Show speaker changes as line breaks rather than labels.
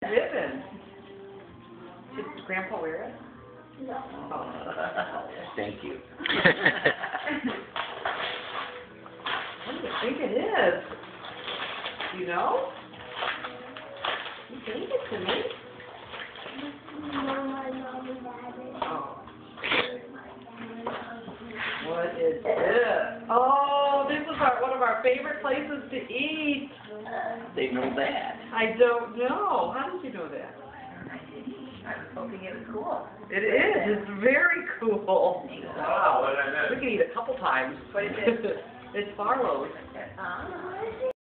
ribbon. Did Grandpa wear it?
No.
Oh.
Thank you.
What do you think it is? You know? You gave it to me.
No, my mom and dad is.
Oh. What is this? Oh, this is one of our favorite places to eat.
They know that.
I don't know. How did you know that?
I was hoping it was cool.
It is. It's very cool. Wow. We can eat a couple times.
What is it?
It's Farlow's.
Ah.